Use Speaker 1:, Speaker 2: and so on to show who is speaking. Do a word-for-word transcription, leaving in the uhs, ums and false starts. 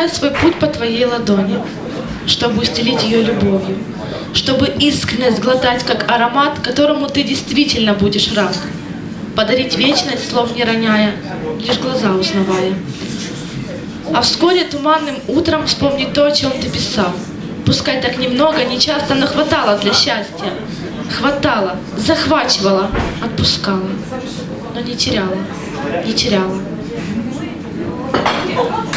Speaker 1: прокладая свой путь по твоей ладони, чтобы устелить ее любовью, чтобы искренность глотать, как аромат, которому ты действительно будешь рад, подарить вечность, слов не роняя, лишь глаза узнавая. А вскоре туманным утром вспомнить то, о чем ты писал. Пускай так немного, не часто, но хватало для счастья. Хватало, захвачивала, отпускала, но не теряла, не теряла.